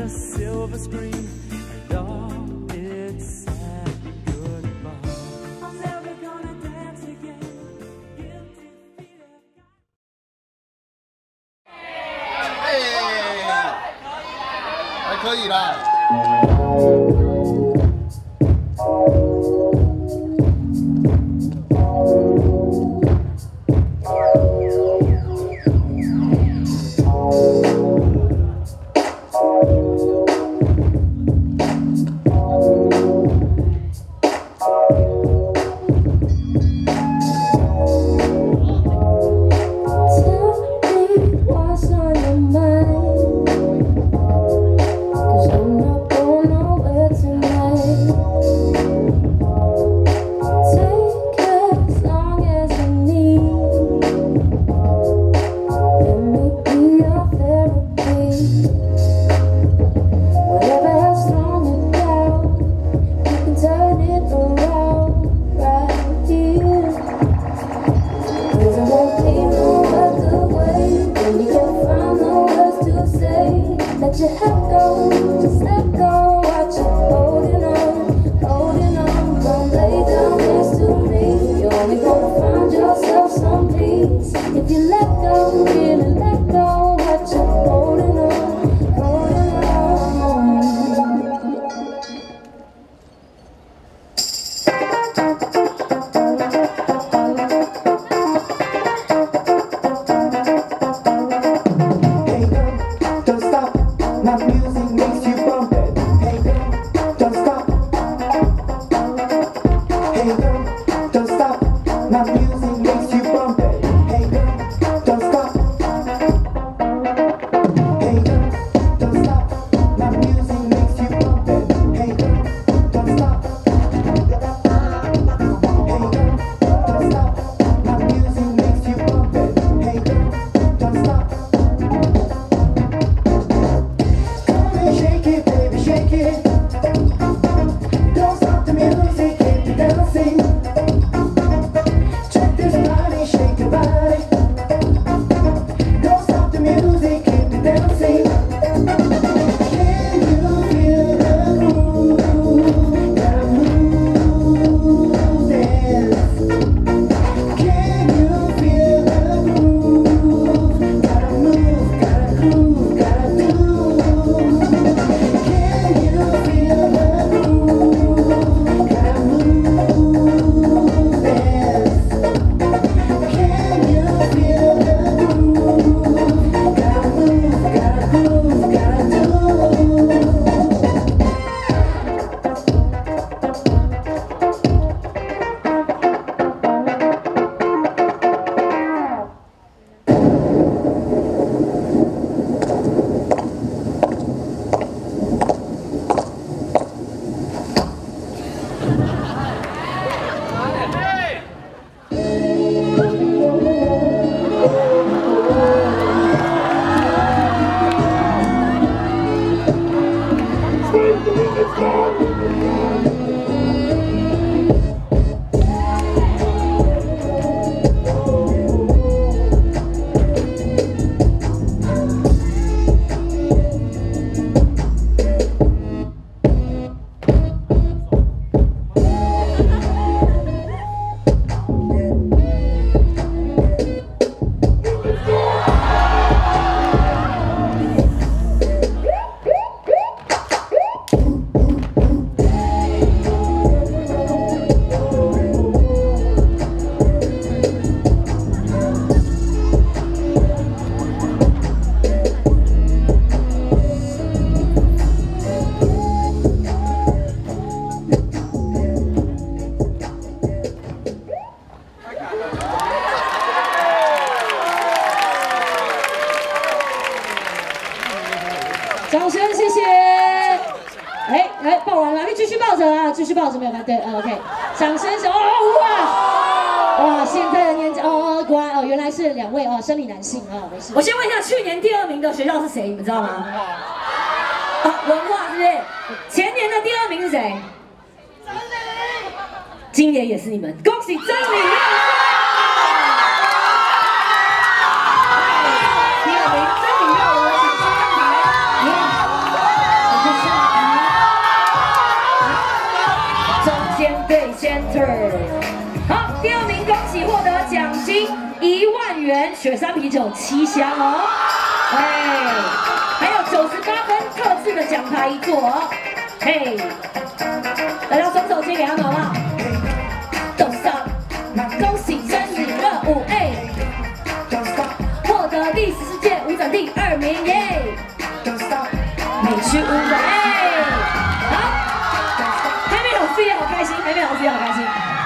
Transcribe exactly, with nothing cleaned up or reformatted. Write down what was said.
silver screen, and all it said goodbye. I'm never gonna dance again. Guilty feet have got... 哎，还可以啦。 Let your head go, just let go. Watch it holding on, holding on. Don't lay down next to me. You're only gonna find yourself some peace if you let go, really let go. Watch it holding on, holding on. Hey girl, don't stop. My music makes you bump it. Hey girl, don't stop. Hey girl, don't stop. My music makes you bump it. Hey girl, don't stop. Hey girl, don't stop. My music makes you bump it. Hey girl, don't stop. Hey girl, don't stop. My music makes you bump it. Hey girl, don't stop. Shake it, baby, shake it. Don't stop the music, keep it dancing. Check this body, shake your body. Don't stop the music, keep it dancing. Can you feel the groove? Gotta move, dance. Can you feel the groove? Gotta move, gotta groove, gotta do. 掌声，谢谢。哎，来抱完了，你继续抱着啊，继续抱着没有关系。对、呃、，OK， 掌声声哦哇哇，现在的年纪哦，果然哦，原来是两位哦，生理男性啊、哦，没事。我先问一下，去年第二名的学校是谁？你们知道吗？啊，文化是不是？前年的第二名是谁？真理。今年也是你们，恭喜真理又是。 第二名，真理让我们请上台。 箱啤酒七箱哦，哎，还有九十八分特制的奖牌一座哦，嘿，大家双手借给他们好不好？Don't stop， 恭喜生日热舞哎，获得第十四届舞展第二名耶，美区舞展哎，好，还没有 feel 好开心，还没有 feel 好开心。